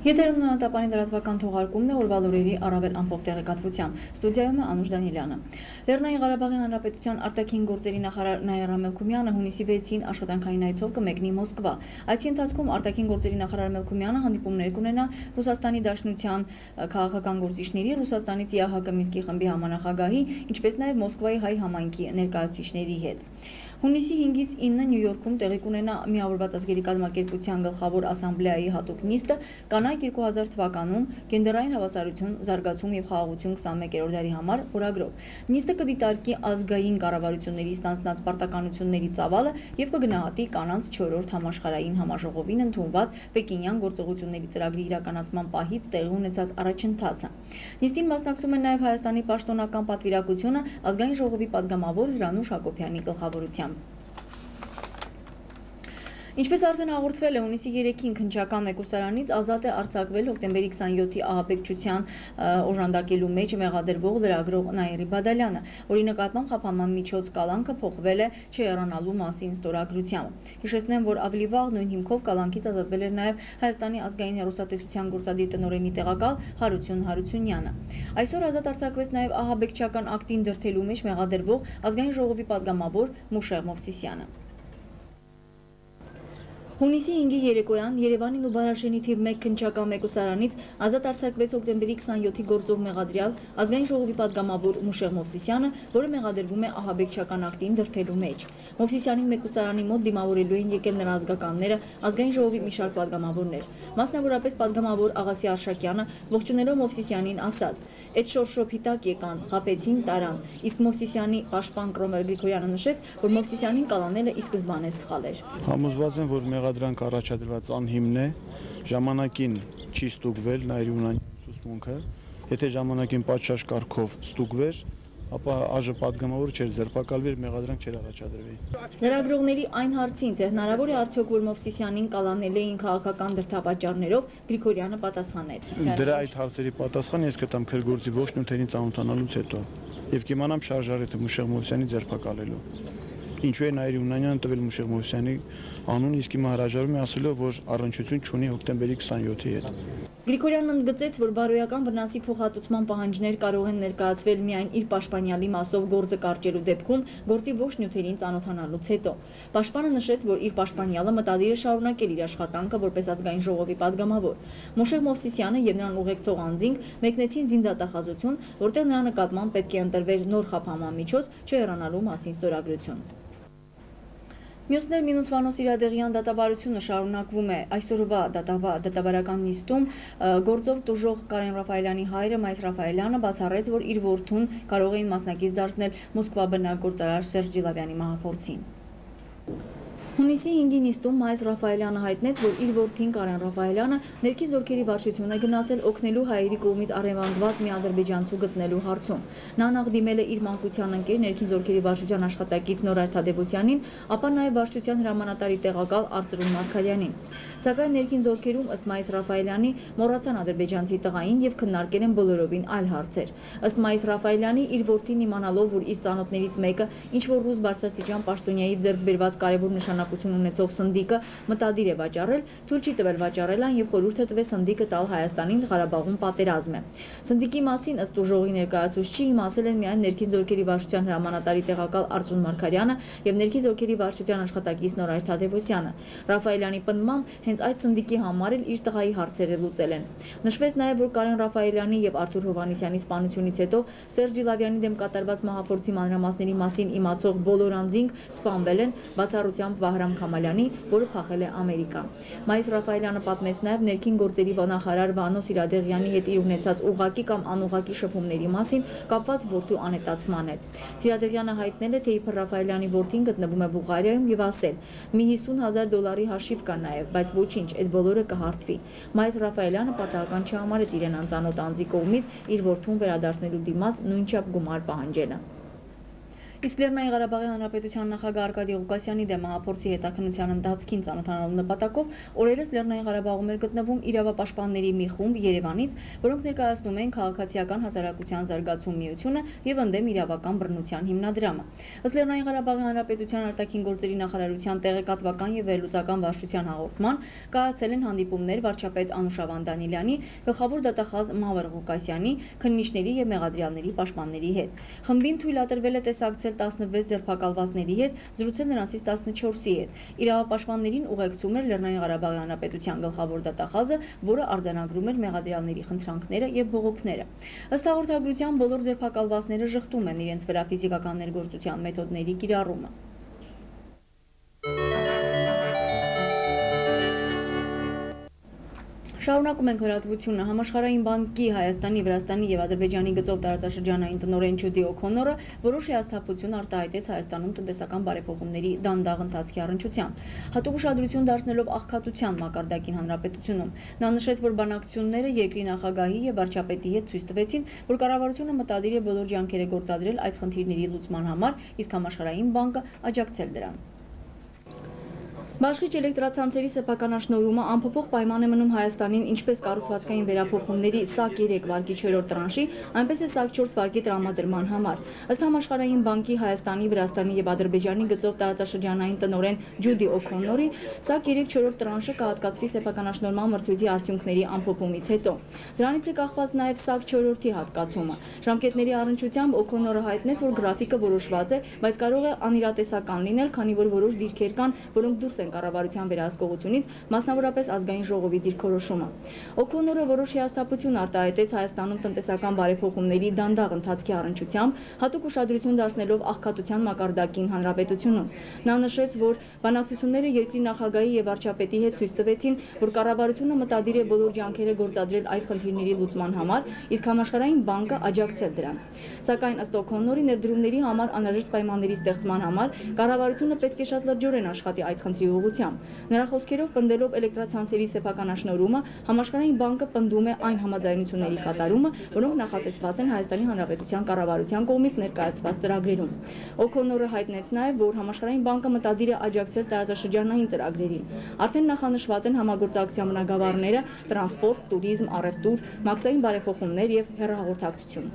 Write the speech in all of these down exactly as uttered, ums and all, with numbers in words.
Եթերում նոյատապանի լրատվական թողարկումն է օրվա լուրերի առավել ամփոփ տեղեկատվությամբ։ Ստուդիայում է Անուշ Դանիելյանը։ Լեռնային Ղարաբաղի Հանրապետության արտաքին գործերի նախարար Նաիրա Մելքումյանը հունիսի վեցին աշխատանքային այցով կմեկնի Մոսկվա։ Այցի ընթացքում արտաքին գործերի նախարար Մելքումյանը հանդիպումներ կունենա Ռուսաստանի Դաշնության քաղաքական գործիչների, Ռուսաստանից ԵԱՀԿ Մինսկի խմբի համանախագահի, ինչպես նաև Մոսկվայի հայ համայնքի ներկայացուցիչների հետ։ Հունիսի հինգից ինը Նյու Յորքում տեղի կունենա Միավորված ազգերի կազմակերպության գլխավոր ասամբլեայի հատուկ նիստը «Կանայք երկու հազար թվականում գենդերային հավասարություն, զարգացում եւ խաղաղություն քսանմեկերորդ դարի համար» օրագրով։ Նիստը կդիտարկի ազգային կառավարությունների ստանձնած պարտականությունների ծավալը եւ կգնահատի կանանց չորրորդ համաշխարհային համաժողովին ընդունված Պեկինյան գործողությունների ծրագրի իրականացման պահից տեղի ունեցած առաջընթացը։ Նիստին մասնակցում է նաեւ Հայաստանի պաշտոնական պատվիրակությունը ազգային ժողովի падգամավոր Հրանուշ Հակոբյանի գլխավորությամբ։ Ինչպես արդեն հաղորդվել է, հունիսի երեքին քննչական մեկուսարանից ազատ է արձակվել հոկտեմբերի քսաներկուի ահաբեկչության օժանդակելու մեջ մեղադրվող լրագրող Նաիրի Բադալյանը, որի նկատմամբ խափանման միջոց կալանքը փոխվել է չհեռանալու մասին ստորագրությամբ։ Հիշեցնեմ, որ ավելի վաղ նույն հիմքով կալանքից ազատվել էր նաև Հայաստանի ազգային հեռուստատեսության գործադիր տնօրենի տեղակալ Հարություն Հարությունյանը։ Այսօր ազատ արձակվեց նաև ահաբեկչական ակտին դրդելու մեջ մեղադրվող ազգային ժողովի падգամավոր Մուշեղ Մովսիսյանը։ Հունիսի հինգի երեկոյան Երևանի Նուբարաշենի թիվ մեկ քննչական մեկուսարանից ազատ արձակվեց հոկտեմբերի քսաներկուի գործով մեղադրյալ ազգային ժողովի падգամավոր Մուշեղ Մովսիսյանը, որը մեղադրվում է ահաբեկչական ակտին դրդելու մեջ։ Մովսիսյանին մեկուսարանի մոտ դիմավորելու են եկել նրա ազգականները, ազգային ժողովի մի շարք падգամավորներ։ Մասնավորապես падգամավոր Աղասի Արշակյանը ողջունելով Մովսիսյանին ասաց. «Այդ շորշոփիտակ եկան, խաբեցին, տարան», իսկ Մովսիսյանի պաշտպան Կրոմեր Գրիգորյանը նշեց, որ Մովսիսյանին կալանելը ի սկզբանե սխալ էր։ Համոզված եմ, որ մեղադրանք առաջադրված անհիմն է, ժամանակին չի ստուգվել Նաիրի ուսուցմունքը, եթե ժամանակին պատշաճ կարգով ստուգվեր, ապա ԱԺ падգամավոր չէր ձերբակալվի, մեղադրանք չէր առաջադրվի։ Լրագրողների այն հարցին, թե հնարավոր է արդյոք որ Մովսիսյանին կալանել էին քաղաքական դրդապատճառներով, Գրիգորյանը պատասխանեց. Դրա այդ հարցերի պատասխանը ես կտամ քրգործի ողջ նյութերին ծանոթանալուց հետո եւ կիմանամ շարժարետը Մուշեղ Մովսյանի ձերբակալելու։ Ինչու է Նաիրի Յունանյանը տվել Մուշեղ Մովսյանի անուն, իսկ հիմա հրաժարվում է ասելով, որ առնչություն չունի հոկտեմբերի քսաներկուի հետ։ Գրիգորյանն ընդգծեց, որ բարոյական վնասի փոխհատուցման պահանջներ կարող են ներկայացվել միայն իր պաշտպանյալի մասով գործը կարճելու դեպքում գործի ողջ նյութերին ծանոթանալուց հետո։ Պաշտպանը նշեց, որ իր պաշտպանյալը մտադիր է շարունակել իր աշխատանքը որպես ազգային ժողովի падգամավոր։ Մուշեղ Մովսիսյանը եւ նրան ուղեկցող անձինք մեկնեցին զինդատախազություն, որտեղ նրա նկատմամբ պետք է ընտրվեր նոր խափանման միջոց, չհեռանալու մասին ստորագրություն։ Մյուսներ մինուս Վանո Սիրադեղյան դատավարությունը շարունակվում է։ Այսօրվա դատավարական նիստում գործով տուժող Կարեն Ռաֆայելյանի հայրը Մայիս Ռաֆայելյանը բացառեց, որ իր որդուն կարող էին մասնակից դարձնել Մոսկվա բնակ գործարար Սերժ Ջիլավյանի մահափորձին։ Հունիսի հինգի նիստում Մայիս Ռաֆայելյանը հայտնեց, որ իր որդին Կարեն Ռաֆայելյանը ներքին զորքերի վարչություն է գնացել օգնելու հայերի կողմից առևանգված մի ադրբեջանցու գտնելու հարցում։ Նա նախ դիմել է իր մանկության ընկեր ներքին զորքերի վարչության աշխատակից Նորայր Թադևոսյանին, ապա նաև վարչության հրամանատարի տեղակալ Արծրուն Մարգարյանին։ Սակայն ներքին զորքերում ըստ Մայիս Ռաֆայելյանի մոռացան ադրբեջանցի տղային եւ քննարկել են բոլորովին այլ հարցեր։ Ըստ Մայիս Ռաֆայելյանի իր որդին իմանալով, որ իր ծանոթներից մեկը ինչ որ ռուս բարձրաստիճան պաշտոնյայի ձեռք բերված կարևոր նշանակություն ունեցող սնդիկը մտադիր է վաճառել, թույլ չի տվել վաճառել այն եւ խորհուրդ է տվել սնդիկը տալ Հայաստանին Ղարաբաղում պատերազմ է։ Սնդիկի մասին ըստ ուժողի ներկայացուցչի իմացել են միայն ներքին զորքերի վարչության հրամանատարի տեղակալ Արծրուն Մարգարյանը եւ ներքին զորքերի վարչության աշխատակից Նորայր Թադևոսյանը։ Ռաֆայելյանի պնդմամբ հենց այդ սնդիկի համար էլ իր տղայի հարցերը լուծել են։ Նշվեց նաեւ, որ Կարեն Ռաֆայելյանի եւ Արթուր Հովհաննիսյանի սպանությունից հետո Սերժ Ջիլավյանի դեմ կատարված մահափորձի մանրամասների մասին իմացող բոլոր անձինք սպանվել են, բացառությամբ Վահրամ Քամալյանի, որը փախել է Ամերիկա։ Մայիս Ռաֆայելյանը պատմեց նաև ներքին գործերի նախարար Վանո Սիրադեղյանի հետ իր ունեցած ուղղակի կամ անուղղակի շփումների մասին կապված որդու անետացման հետ։ Սիրադեղյանը հայտնել է, թե իբր Ռաֆայելյանի որդին գտնվում է Բուլղարիայում եւ ասել. «Մի հիսուն հազար դոլարի հաշիվ կա նաև, բայց ոչինչ, այդ բոլորը կհարթվի»։ Մայիս Ռաֆայելյանը պատահական չհամարեց իրեն անծանոթ անձի կողմից իր որդուն վերադարձնելու դիմաց նույնչափ գումար պահանջելը։ Իսկ Լեռնային Ղարաբաղի Հանրապետության նախագահ Արկադի Ղուկասյանի դեմ հաղափորձի հետաքննության ընթացքին ծանոթանալու նպատակով օրերս Լեռնային Ղարաբաղում էր գտնվում իրավապաշտպանների մի խումբ Երևանից, որոնք ներկայացնում են քաղաքացիական հասարակության զարգացում միությունը եւ ընդդեմ իրավական բռնության հիմնադրամը։ Ըստ Լեռնային Ղարաբաղի Հանրապետության արտաքին գործերի նախարարության տեղեկատվական եւ վերլուծական վարչության հաղորդման կայացել են հանդիպումներ վարչապետ Անուշավան Դանիլյանի, գլխավոր դատախազ Մավեր Ղուկասյանի, քննիչների եւ մեղադրյալների պաշտպանների հետ։ Խմբին թույլատրվել է տեսակցել տասնվեց ձերբակալվածների հետ, զրուցել նրանցից տասնչորսի հետ։ Իրավապաշտպաններին ուղեկցում էր Լեռնային Ղարաբաղի Հանրապետության գլխավոր դատախազը, որը արձանագրում էր մեղադրյալների խնդրանքները եւ բողոքները։ Ըստ հաղորդագրության բոլոր ձերբակալվածները ժխտում են իրենց վրա ֆիզիկական ներգործության մեթոդների կիրառումը։ Շարունակում ենք լրատվությունը։ Համաշխարհային բանկի Հայաստանի, Վրաստանի եւ Ադրբեջանի գծով տարածաշրջանային տնօրեն Ջուդի Օ'Քոնորը որոշ հիասթափություն արտահայտեց Հայաստանում տնտեսական բարեփոխումների դանդաղ ընթացքի առնչությամբ, հատուկ ուշադրություն դարձնելով աղքատության մակարդակին հանրապետությունում։ Նա նշեց, որ բանակցությունները երկրի նախագահի եւ վարչապետի հետ ցույց տվեցին, որ կառավարությունը մտադիր է բոլոր ջանքերը գործադրել այդ խնդիրների լուծման համար, իսկ Համաշխարհային բանկը աջակցել դրան։ Բաշխիչ էլեկտրացանցերի սեփականաշնորհումը անփոփոխ պայման է մնում Հայաստանին ինչպես կառուցվածքային վերափոխումների ՍԱԿ երեք վարկի չորրորդ տրանշի, այնպես է ՍԱԿ չորս վարկի տրամադրման համար։ Ըստ Համաշխարհային բանկի Հայաստանի, Վրաստանի եւ Ադրբեջանի գծով տարածաշրջանային տնօրեն Ջուդի Օ'Քոնորի, ՍԱԿ երեք չորրորդ տրանշը կհատկացվի սեփականաշնորհման մրցույթի արդյունքների ամփոփումից հետո։ Դրանից է կախված նաեւ ՍԱԿ չորրորդի հատկացումը։ Ժամկետների առնչությամբ Օ'Քոնորը հայտնեց, որ գրաֆիկը որոշված է, բայց կարող է անիրատեսական լինել, քանի որ որոշ դիրքեր կան, որոնք դուրս են կառավարության վերահսկողությունից, մասնավորապես ազգային ժողովի դիրքորոշումը։ Օ'Քոնորը որոշ հիասթափություն արտահայտեց Հայաստանում տնտեսական բարեփոխումների դանդաղ ընթացքի առնչությամբ, հատուկ ուշադրություն դարձնելով աղքատության մակարդակին հանրապետությունում։ Նա նշեց, որ բանակցությունները երկրի նախագահի եւ վարչապետի հետ ցույց տվեցին, որ կառավարությունը մտադիր է բոլոր ջանքերը գործադրել այդ խնդիրների լուծման համար, իսկ Համաշխարհային բանկը աջակցել դրան։ Սակայն ըստ Օ'Քոնորի ներդրումների համար անհրաժեշտ պայմանների ստեղծման համար կառավարությունը պետք է շատ լրջորեն աշխատի այդ խնդրի ուղղությամբ։ Նրա խոսքերով, պնդելով էլեկտրացանցերի սեփականաշնորհումը, Համաշխարհային բանկը պնդում է այն համաձայնությունների կատարումը, որոնք նախատեսված են Հայաստանի Հանրապետության կառավարության կողմից ներկայացված ծրագրերում։ Օ'Քոնորը հայտնեց նաև, որ Համաշխարհային բանկը մտադիր է աջակցել տարածաշրջանային ծրագրերին։ Արդեն նախանշված են համագործակցության բնագավառները՝ տրանսպորտ, տուրիզմ, առևտուր, մաքսային բարեփոխումներ եւ հեռահաղորդակցություն։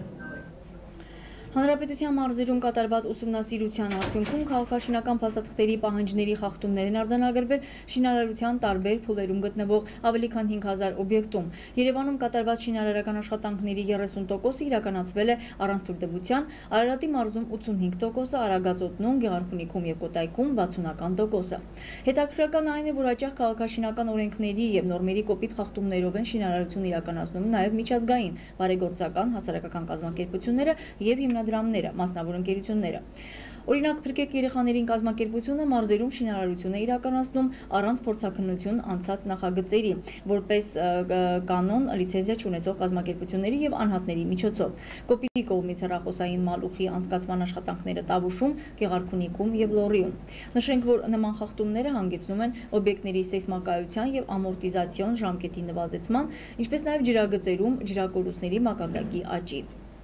Հանրապետության մարզերում կատարված ուսումնասիրության արդյունքում քաղաքաշինական փաստաթղթերի պահանջների խախտումներ են արձանագրվել շինարարության տարբեր փուլերում գտնվող ավելի քան հինգ հազար օբյեկտում։ Երևանում կատարված շինարարական աշխատանքների երեսուն տոկոսը իրականացվել է առանց թույլտվության, Արարատի մարզում ութսունհինգ տոկոսը, Արագածոտնում, Գեղարքունիքում եւ Կոտայքում վաթսունական տոկոսը։ Հետաքրքրական այն է, որ հաճախ քաղաքաշինական օրենքների եւ նորմերի կոպիտ խախտումներով են շինարարություն իրականացնում նաեւ միջազգային բարեգործական հասարակական կազմակերպությունները եւ հիմնադրամները, մասնավոր ընկերությունները։ Օրինակ, Փրկեք երեխաներին կազմակերպությունը մարզերում շինարարություն է իրականացնում առանց փորձաքննություն անցած նախագծերի, որպես կանոն լիցենզիա չունեցող կազմակերպությունների եւ անհատների միջոցով։ Կոպիտի կողմից հեռախոսային մալուխի անցկացման աշխատանքները Տավուշում, Գեղարքունիքում եւ Լոռիում։ Նշենք, որ նման խախտումները հանգեցնում են օբյեկտների սեյսմակայության եւ ամորտիզացիոն ժամկետի նվազեցման, ինչպես նաեւ ջրագծերում ջրակորուստների մակարդակի աճի։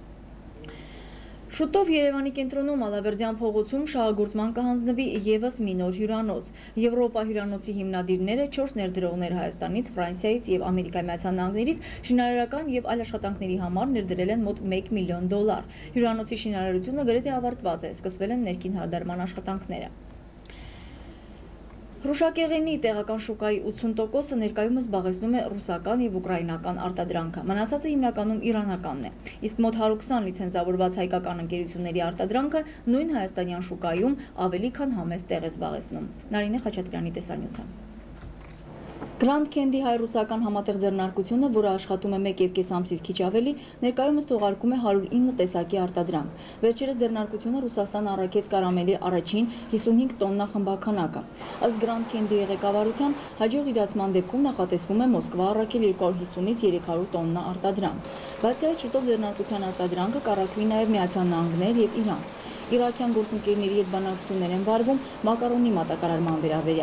Շուտով Երևանի կենտրոնում Ալավերդյան փողոցում շահագործման կհանձնվի ևս մի նոր հյուրանոց։ Եվրոպա հյուրանոցի հիմնադիրները չորս ներդրողներ Հայաստանից, Ֆրանսիայից եւ Ամերիկայի Միացյալ Նահանգներից շինարարական եւ այլ աշխատանքների համար ներդրել են մոտ մեկ միլիոն դոլար։ Հյուրանոցի շինարարությունը գրեթե ավարտված է, սկսվել են ներքին հարդարման աշխատանքները։ Հրուշակեղենի տեղական շուկայի ութսուն տոկոսը ներկայումս զբաղեցնում է ռուսական եւ ուկրաինական արտադրանքը, մնացածը հիմնականում իրանականն է, իսկ մոտ հարյուր քսան լիցենզավորված հայկական ընկերությունների արտադրանքը նույն հայաստանյան շուկայում ավելի քան համեստ տեղ է զբաղեցնում։ Նարինե Խաչատրյանի տեսանյութը։ Grand Candy հայ-ռուսական համատեղ ձեռնարկությունը, որը աշխատում է մեկ եւ կես ամսից քիչ ավելի, ներկայումս թողարկում է հարյուր ինը տեսակի արտադրանք։ Վերջերս ձեռնարկությունը Ռուսաստան առաքեց կարամելի առաջին հիսունհինգ տոննա խմբաքանակը։ Ըստ Grand Candy-ի ղեկավարության, հաջող իրացման դեպքում նախատեսվում է Մոսկվա առաքել երկու հարյուր հիսունից երեք հարյուր տոննա արտադրանք։ Բացի այդ, շուտով ձեռնարկության արտադրանքը կառաքվի նաեւ Միացյալ Նահանգներ եւ Իրան։ Իրաքյան գործընկերների հետ բանակցություններ են վարվում մակարոնի մատակարարման վերաբերյալ։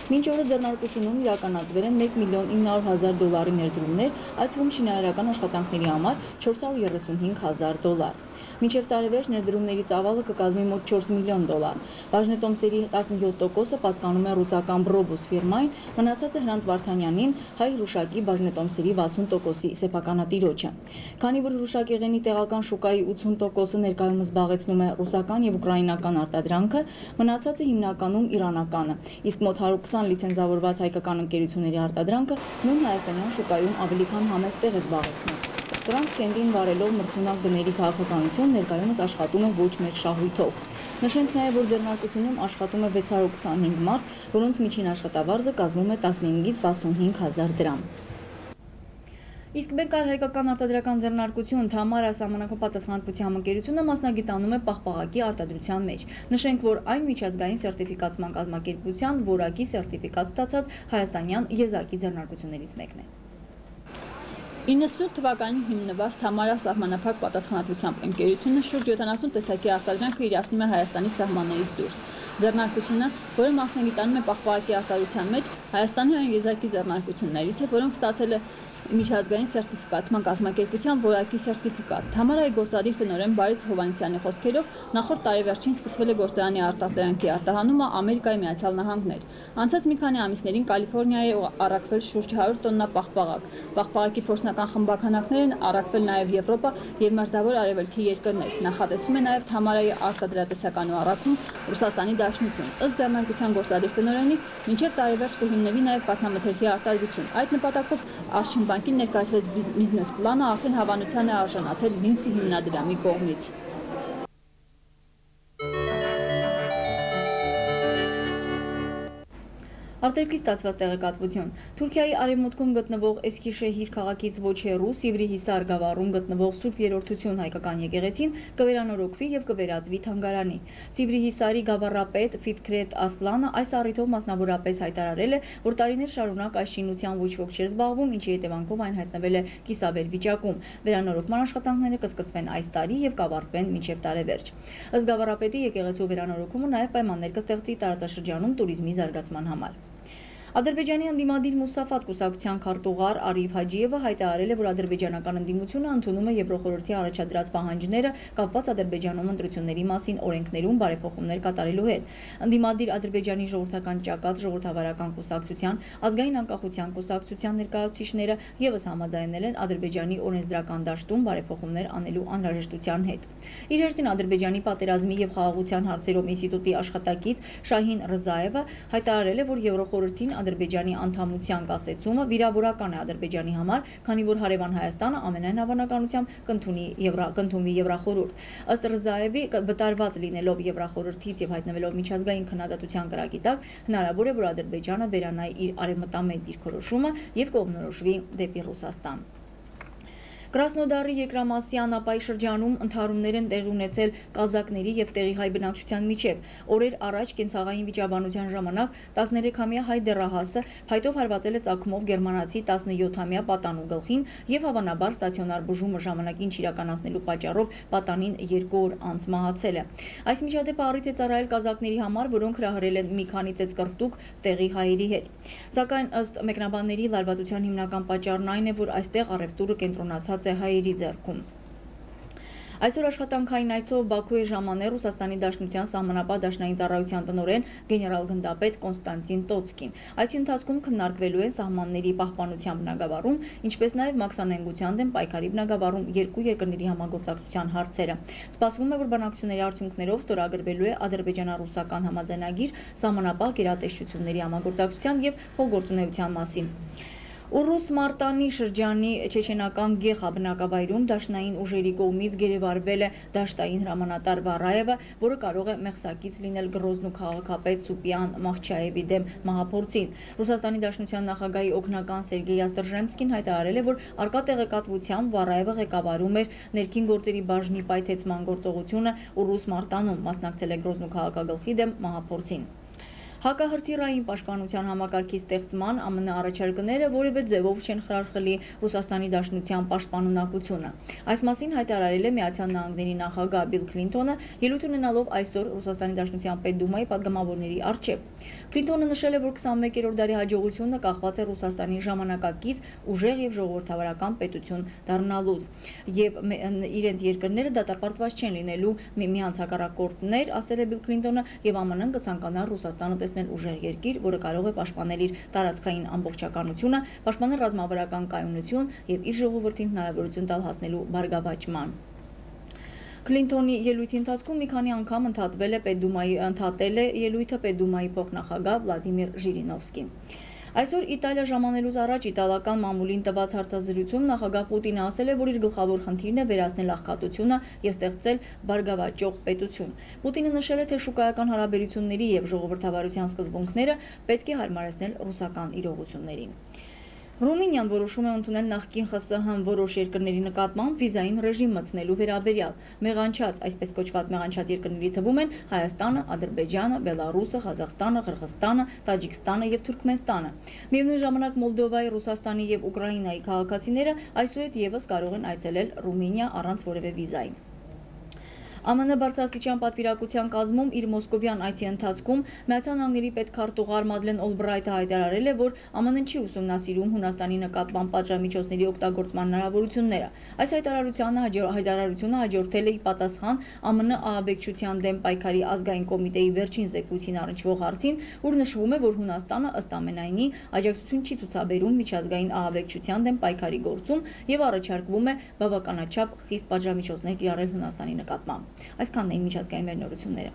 Մինչ օրս ձեռնարկությունում իրականացվել են մեկ միլիոն ինը հարյուր հազար դոլարի ներդրումներ, այդ թվում շինարարական աշխատանքների համար չորս հարյուր երեսունհինգ հազար դոլար։ Մինչև տարեվերջ ներդրումների ծավալը կկազմի մոտ չորս միլիոն դոլար։ Բաժնետոմսերի տասնյոթ տոկոսը պատկանում է ռուսական Brobus ֆիրմային, մնացածը Հրանտ Վարդանյանին, հայ հրուշակի բաժնետոմսերի վաթսուն տոկոսի սեփականատիրոջը։ Քանի որ հրուշակեղենի տեղական շուկայի ութսուն տոկոսը ներկայումս զբաղեցնում է ռուսական եւ ուկրաինական արտադրանքը, մնացածը հիմնականում իրանականը, իսկ մոտ հարյուր քսան լիցենզավորված հայկական ընկերությունների արտադրանքը նույն հայաստանյան շուկայում ավելի քան համեստ տեղ է զբաղեցնում։ Դրանք կենտին վարելով մրցունակ գների քաղաքականություն ներկայումս աշխատում է ոչ մեծ շահույթով։ Նշենք նաև, որ ձեռնարկությունում աշխատում է վեց հարյուր քսանհինգ մարդ, որոնց միջին աշխատավարձը կազմում է տասնհինգից վաթսունհինգ հազար դրամ։ Իսկ մեկ այլ հայկական արտադրական ձեռնարկություն Թամարա սահմանափակ պատասխանատվությամբ ընկերությունը մասնագիտանում է պաղպաղակի արտադրության մեջ։ Նշենք, որ այն միջազգային սերտիֆիկացման կազմակերպության որակի սերտիֆիկատ ստացած հայաստանյան եզակի ձեռնարկություններից մեկն է։ իննսունութ թվականին հիմնված Թամարա սահմանափակ պատասխանատվությամբ ընկերությունը շուրջ յոթանասուն տեսակի արտադրանքը իրացնում է Հայաստանի սահմաններից դուրս։ Ձեռնարկությունը, որը մասնագիտանում է պաղպաղակի արտադրության մեջ, Հայաստանի այն եզակի ձեռնարկություններից է, որոնք ստացել է միջազգային սերտիֆիկացման կազմակերպության որակի սերտիֆիկատ։ Թամարայի գործադիր տնօրեն Բարիս Հովհաննիսյանի խոսքերով նախորդ տարեվերջին սկսվել է գործարանի արտադրանքի արտահանումը Ամերիկայի Միացյալ Նահանգներ։ Անցած մի քանի ամիսներին Կալիֆոռնիայի է առաքվել շուրջ հարյուր տոննա պաղպաղակ։ Պաղպաղակի փորձնական խմբականքներ են առաքվել նաև Եվրոպա եւ Մերձավոր Արևելքի երկրներ։ Նախատեսվում է նաև Թամարայի արտադրատեսական ու առաքում Ռուսաստանի Դաշնություն։ Ըստ ձեռնարկության գործադիր տնօրենի, մինչև տարեվերջ կհիմնվի նաև կաթնամթերքի արտադրություն։ Այդ նպատակով Արշին բանկին ներկայացրած բիզնես պլանը արդեն հավանության է արժանացել Լինսի հիմնադրամի կողմից։ Արտերկրից ստացված տեղեկատվություն։ Թուրքիայի արևմուտքում գտնվող Էսքիշեհիր քաղաքից ոչ հեռու Սիվրի Հիսար գավառում գտնվող Սուրբ Երրորդություն հայկական եկեղեցին կվերանորոգվի եւ կվերածվի թանգարանի։ Սիվրի Հիսարի գավառապետ Ֆիթքրետ Ասլանը այս առիթով մասնավորապես հայտարարել է, որ տարիներ շարունակ այս շինության ոչ ոք չէր զբաղվում, ինչի հետևանքով այն հայտնվել է կիսավեր վիճակում։ Վերանորոգման աշխատանքները կսկսվեն այս տարի եւ կավարտվեն մինչեւ տարեվերջ։ Ըստ գավառապետի եկեղեցու վերանորոգումը նաեւ պայմաններ կստեղծի տարածաշրջանում туриզմի զարգացման համար։ Ադրբեջանի ընդդիմադիր Մուսաֆատ կուսակցության քարտուղար Արիվ Հաջիևը հայտարարել է, որ ադրբեջանական ընդդիմությունը ընդունում է Եվրոխորհրդի առաջադրած պահանջները կապված Ադրբեջանում ընտրությունների մասին օրենքներում բարեփոխումներ կատարելու հետ։ Ընդդիմադիր Ադրբեջանի ժողովրդական ճակատ ժողովրդավարական կուսակցության, ազգային անկախության կուսակցության ներկայացուցիչները ևս համաձայնել են Ադրբեջանի օրենսդրական դաշտում բարեփոխումներ անելու անհրաժեշտության հետ։ Իր հերթին Ադրբեջանի պատերազմի եւ խաղաղության հարցերով ինստիտուտի աշխատակից Շահին Ռզաևը հայտարարել է, որ Եվրոխորհրդին Ադրբեջանի անդամության կասեցումը վիրավորական է Ադրբեջանի համար, քանի որ հարևան Հայաստանը ամենայն հավանականությամբ կընդունի կընդունվի Եվրախորհուրդ։ Ըստ Ռզաևի, վտարված լինելով Եվրախորհրդից եւ հայտնվելով միջազգային քննադատության կրակի տակ, հնարավոր է, որ Ադրբեջանը վերանայի իր արևմտամետ դիրքորոշումը եւ կողմնորոշվի դեպի Ռուսաստան։ Կրասնոդարի երկրամասի անապայի շրջանում ընդհարումներ են տեղի ունեցել կազակների եւ տեղի հայ բնակչության միջև։ Օրեր առաջ կենցաղային վիճաբանության ժամանակ տասներեքամյա հայ դեռահասը փայտով հարվածել է ծագումով գերմանացի տասնյոթամյա պատանու գլխին եւ հավանաբար ստացիոնար բուժումը ժամանակին չիրականացնելու պատճառով պատանին երկու օր անց մահացել է։ Այս միջադեպը առիթ է ծառայել կազակների համար, որոնք հրահրել են մի քանի ծեծկրտուկ տեղի հայերի հետ։ Սակայն ըստ մեկնաբանների լարվածության հիմնական պատճառն այն է, որ այստեղ առևտուրը կենտրոնացած է հայերի ձեռքում։ Այսօր աշխատանքային այցով Բաքու է ժամանել Ռուսաստանի Դաշնության սահմանապահ դաշնային ծառայության տնօրեն գեներալ-գնդապետ Կոնստանտին Տոցկին։ Այցի ընթացքում քննարկվելու են սահմանների պահպանության բնագավառում, ինչպես նաև մաքսանենգության դեմ պայքարի բնագավառում երկու երկրների համագործակցության հարցերը։ Սպասվում է, որ բանակցությունների արդյունքներով ստորագրվելու է ադրբեջանա-ռուսական համաձայնագիր սահմանապահ գերատեսչությունների համագործակցության եւ փոխգործունեության մասին։ Ուրուս Մարտանի շրջանի չեչենական Գեխա բնակավայրում դաշնային ուժերի կողմից գերեվարվել է դաշտային հրամանատար Վարաևը, որը կարող է մեղսակից լինել Գրոզնու քաղաքապետ Սուպիան Մախչաևի դեմ մահափորձին։ Ռուսաստանի Դաշնության նախագահի օգնական Սերգեյ Աստրժեմսկին հայտարարել է, որ արկա տեղեկատվությամբ Վարաևը ղեկավարում էր ներքին գործերի բաժնի պայթեցման գործողությունը Ուրուս Մարտանում, մասնակցել է Գրոզնու քաղաքագլխի դեմ մահափորձին։ Հակահրթիռային պաշտպանության համակարգի ստեղծման ԱՄՆ առաջարկները որևէ ձևով չեն խրախլի Ռուսաստանի Դաշնության պաշտպանունակությունը։ Այս մասին հայտարարել է Միացյալ Նահանգների նախագահ Բիլ Քլինթոնը, ելույթ ունենալով այսօր Ռուսաստանի Դաշնության Պետդումայի падգամավորների առջև։ Քլինթոնը նշել է, որ քսանմեկերորդ դարի հաջողությունը կախված է Ռուսաստանի ժամանակակից ուժեղ եւ ժողովրդավարական պետություն դառնալուց, եւ իրենց երկրները դատապարտված չեն լինելու միմյանց հակառակորդներ, ասել է Բիլ Քլինթոնը, եւ ԱՄՆ-ն կցանկանա Ռուսաստանը տեսնել ուժեղ երկիր, որը կարող է պաշտպանել իր տարածքային ամբողջականությունը, պաշտպանել ռազմավարական կայունություն եւ իր ժողովրդին հնարավորություն տալ հասնելու բարգավաճման։ Քլինթոնի ելույթի ընթացքում մի քանի անգամ ընդհատվել է Պետդումայի ընդհատել է ելույթը Պետդումայի փոխնախագահ Վլադիմիր Ժիրինովսկին։ Այսօր Իտալիա ժամանելուց առաջ իտալական մամուլին տված հարցազրույցում նախագահ Պուտինը ասել է, որ իր գլխավոր խնդիրն է վերացնել աղքատությունը եւ ստեղծել բարգավաճող պետություն։ Պուտինը նշել է, թե շուկայական հարաբերությունների եւ ժողովրդավարության սկզբունքները պետք է հարմարեցնել ռուսական իրողություններին։ Ռումինիան որոշում է ընդունել նախկին ԽՍՀՄ որոշ երկրների նկատմամբ վիզային ռեժիմ մտցնելու վերաբերյալ։ Մեղանչած, այսպես կոչված մեղանչած երկրների թվում են Հայաստանը, Ադրբեջանը, Բելարուսը, Ղազախստանը, Қырғызստանը, Տաջիկստանը եւ Թուրքմենստանը։ Միևնույն ժամանակ Մոլդովայի, Ռուսաստանի եւ Ուկրաինայի քաղաքացիները այսուհետ եւս կարող են այցելել Ռումինիա առանց որևէ վիզայի։ ԱՄՆ բարձրաստիճան պատվիրակության կազմում իր մոսկովյան այցի ընթացքում Միացյալ Նահանգների պետքարտուղար Մադլեն Օլբրայթը հայտարարել է, որ ԱՄՆ-ն չի ուսումնասիրում Հունաստանի նկատմամբ պատժամիջոցների օգտագործման հնարավորությունները։ Այս հայտարարությանը հայտարարությունը հաջորդել է ի պատասխան ԱՄՆ ահաբեկչության դեմ պայքարի ազգային կոմիտեի վերջին զեկույցին առնչվող հարցին, ուր նշվում է, որ Հունաստանը ըստ ամենայնի աջակցություն չի ցուցաբերում միջազգային ահաբեկչության դեմ պայքարի գործում եւ առաջարկվում է բավականաչափ խիստ պատժամիջոցներ կիրառել Հունաստանի նկատմամբ։ Այսքանն էին միջազգային մեր նորությունները։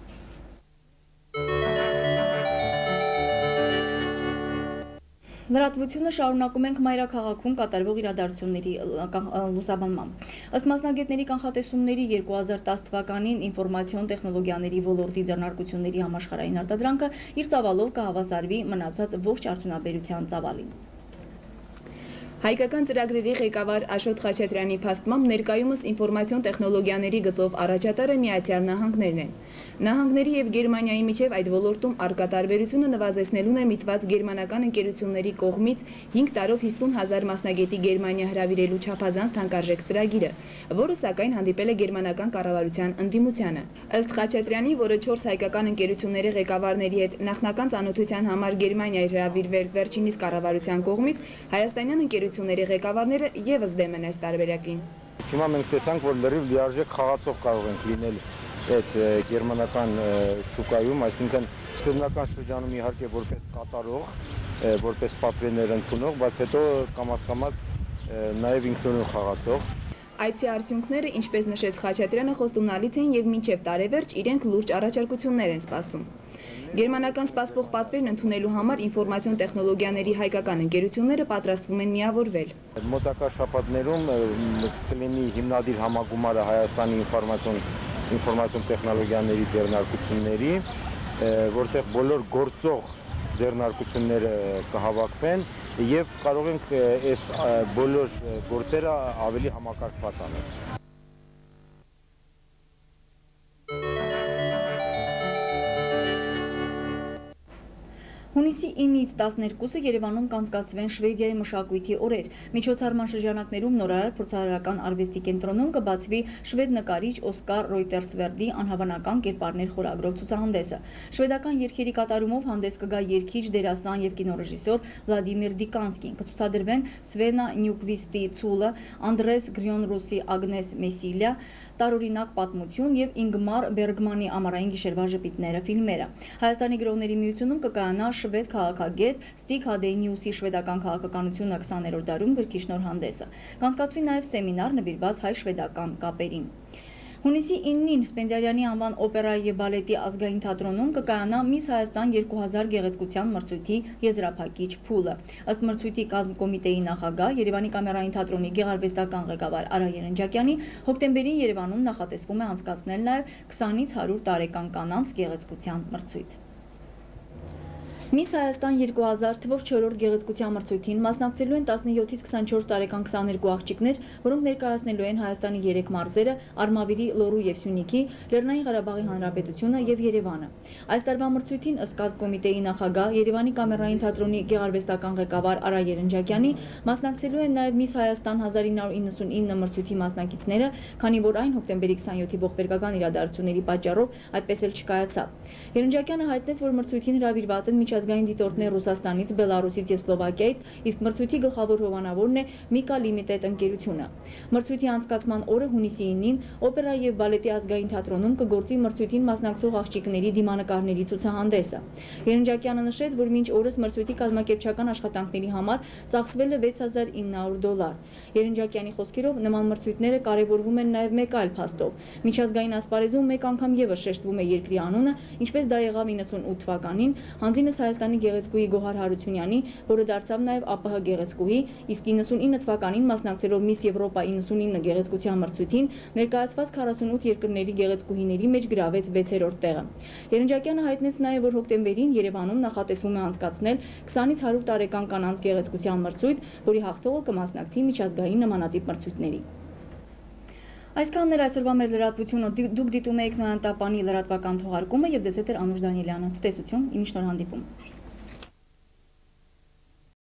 Լրատվությունը շարունակում ենք մայրաքաղաքում կատարվող իրադարձությունների լուսաբանմամբ։ Ըստ մասնագետների կանխատեսումների երկու հազար տասը թվականին ինֆորմացիոն տեխնոլոգիաների ոլորտի ձեռնարկությունների համաշխարհային արտադրանքը իր ծավալով կհավասարվի մնացած ողջ արդյունաբերության ծավալին։ Հայկական ծրագրերի ղեկավար Աշոտ Խաչատրյանի փաստմամբ ներկայումս ինֆորմացիոն տեխնոլոգիաների գծով առաջատարը Միացյալ Նահանգներն են։ Նահանգների եւ Գերմանիայի միջև այդ ոլորտում առկա տարբերությունը նվազեցնելուն է միտված գերմանական ընկերությունների կողմից հինգ տարով հիսուն հազար մասնագետի Գերմանիա հրավիրելու չափազանց թանկարժեք ծրագիրը, որը սակայն հանդիպել է գերմանական կառավարության ընդդիմությանը։ Ըստ Խաչատրյանի, որը չորս հայկական ընկերությունների ղեկավարների հետ նախնական ծանոթության համար Գերմանիայի հրավիրվել վերջինիս կառավարության կողմից, հայաստանյան ընկերությունների ղեկավարները եւս դեմ են այս տարբերակին։ Հիմա մենք տեսանք, որ լրիվ լիարժեք խաղացող կարող ենք լինել այդ գերմանական շուկայում, այսինքն սկզբնական շրջանում իհարկե որպես կատարող, որպես պատվերներ ընդունող, բայց հետո կամաց-կամաց նաև ինքնուրույն խաղացող։ Այցի արդյունքները, ինչպես նշեց Խաչատրյանը, խոստումնալից են եւ մինչեւ տարեվերջ իրենք լուրջ առաջարկություններ են սպասում։ Գերմանական սպասվող պատվերն ընդունելու համար ինֆորմացիոն տեխնոլոգիաների հայկական ընկերությունները պատրաստվում են միավորվել։ Մոտակա շաբաթներում կլինի հիմնադիր համագումարը Հայաստանի ինֆորմացիոն ինֆորմացիոն տեխնոլոգիաների ձեռնարկությունների, որտեղ բոլոր գործող ձեռնարկությունները կհավաքվեն եւ կարող ենք այս բոլոր գործերը ավելի համակարգված անել։ Հունիսի ինից տասներկուսը Երևանում կանցկացվեն Շվեդիայի մշակույթի օրեր։ Միջոցառման շրջանակներում նորարար փորձարարական արվեստի կենտրոնում կբացվի շվեդ նկարիչ Օսկար Ռոյտերսվերդի անհավանական կերպարներ խորագրով ցուցահանդեսը։ Շվեդական երգերի կատարումով հանդես կգա երգիչ, դերասան եւ կինոռեժիսոր Վլադիմիր Դիկանսկին։ Կցուցադրվեն Սվենա Նյուկվիստի Ցուլը, Անդրես Գրյոնրուսի Ագնես Մեսիլիա, Տարօրինակ պատմություն եւ Ինգմար Բերգմանի Ամառային գիշերվա ժպիտները ֆիլմերը։ Հայաստանի գրողների միությունում կկայանա շվեդ քաղաքագետ Ստիգ Հադենիուսի շվեդական քաղաքականությունը քսաներորդ դարում գրքի շնորհանդեսը։ Կանցկացվի նաև սեմինար նվիրված հայ-շվեդական կապերին։ Հունիսի ինին Սպենդիարյանի անվան օպերայի եւ բալետի ազգային թատրոնում կկայանա Միս Հայաստան երկու հազար գեղեցկության մրցույթի եզրափակիչ փուլը։ Ըստ մրցույթի կազմկոմիտեի նախագահ Երևանի կամերային թատրոնի գեղարվեստական ղեկավար Արա Երնջակյանի հոկտեմբերին Երևանում նախատեսվում է անցկացնել նաև քսանից հարյուր տարեկան կանանց գեղեցկության մրցույթ։ Միս Հայաստան երկու հազար թվով չորրորդ գեղեցկության մրցույթին մասնակցելու են տասնյոթից քսանչորս տարեկան քսաներկու աղջիկներ, որոնք ներկայացնելու են Հայաստանի երեք մարզերը՝ Արմավիրի, Լոռու և Սյունիքի, Լեռնային Ղարաբաղի Հանրապետությունը և Երևանը։ Այս տարվա մրցույթին ըստ կազմկոմիտեի նախագահ, Երևանի կամերային թատրոնի գեղարվեստական ղեկավար Արա Երնջակյանի, մասնակցելու են նաև Միս Հայաստան հազար ինը հարյուր իննսունինը մրցույթի մասնակիցները, քանի որ այն հոկտեմբերի քսանյոթի ողբերգական իրադարձությունների պատճառով այդպես էլ չկայացավ։ Երնջակյանը հայտնեց, որ մրցույթին հրավիրված են միջազգային դիտորդներ Ռուսաստանից, Բելարուսից և Սլովակիայից, իսկ մրցույթի գլխավոր հովանավորն է Միկա Լիմիտեդ ընկերությունը։ Մրցույթի անցկացման օրը հունիսի ինին օպերա և բալետի ազգային թատրոնում կգործի մրցույթին մասնակցող աղջիկների դիմանկարների ցուցահանդեսը։ Երնջակյանը նշեց, որ մինչ օրս մրցույթի կազմակերպչական աշխատանքների համար ծախսվել է վեց հազար ինը հարյուր դոլար։ Երնջակյանի խոսքերով նման մրցույթները կարևորվում են նաև մեկ այլ փաստով։ Միջազգային ասպարեզում մեկ անգամ ևս շեշտվում է երկրի անունը, ինչպես դա եղավ իննսունութ թվականին, հանձինս Հայաստանի գեղեցկուհի Գոհար Հարությունյանի, որը դարձավ նաև ԱՊՀ գեղեցկուհի, իսկ իննսունինը թվականին մասնակցելով Միս Եվրոպա իննսունինը գեղեցկության մրցույթին ներկայացված քառասունութ երկրների գեղեցկուհիների մեջ գրավեց վեցերորդ տեղը։ Երնջակյանը հայտնեց նաև, որ հոկտեմբերին Երևանում նախատեսվում է անցկացնել քսանից հարյուր տարեկան կանանց գեղեցկության մրցույթ, որի հաղթողը կմասնակցի միջազգային նմանատիպ մրցույթների։ Այսքանն էր այսօրվա մեր լրատվությունը։ Դուք դիտում եք Նոյան Տապանի լրատվական թողարկումը եւ ձեզ հետ էր Անուշ Դանիելյանը։ Ցտեսություն, իմի շնորհանդիպում։